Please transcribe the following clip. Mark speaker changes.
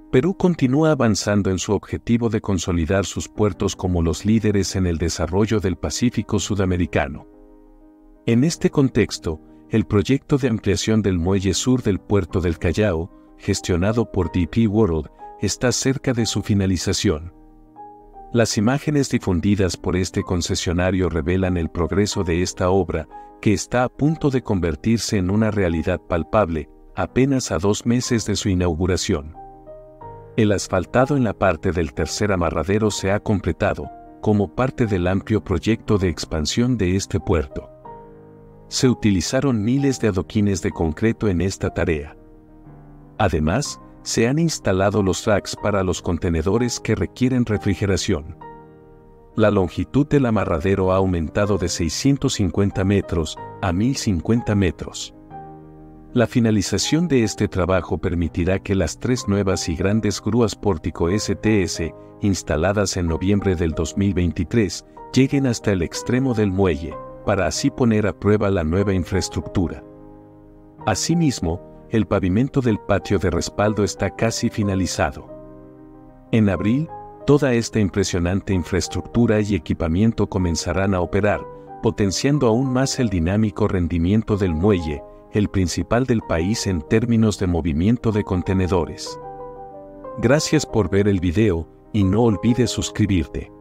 Speaker 1: Perú continúa avanzando en su objetivo de consolidar sus puertos como los líderes en el desarrollo del Pacífico sudamericano. En este contexto, el proyecto de ampliación del muelle sur del puerto del Callao, gestionado por DP World, está cerca de su finalización. Las imágenes difundidas por este concesionario revelan el progreso de esta obra, que está a punto de convertirse en una realidad palpable, apenas a 2 meses de su inauguración. El asfaltado en la parte del tercer amarradero se ha completado, como parte del amplio proyecto de expansión de este puerto. Se utilizaron miles de adoquines de concreto en esta tarea. Además, se han instalado los racks para los contenedores que requieren refrigeración. La longitud del amarradero ha aumentado de 650 metros a 1050 metros. La finalización de este trabajo permitirá que las 3 nuevas y grandes grúas Pórtico STS, instaladas en noviembre del 2023, lleguen hasta el extremo del muelle, para así poner a prueba la nueva infraestructura. Asimismo, el pavimento del patio de respaldo está casi finalizado. En abril, toda esta impresionante infraestructura y equipamiento comenzarán a operar, potenciando aún más el dinámico rendimiento del muelle, el principal del país en términos de movimiento de contenedores. Gracias por ver el video, y no olvides suscribirte.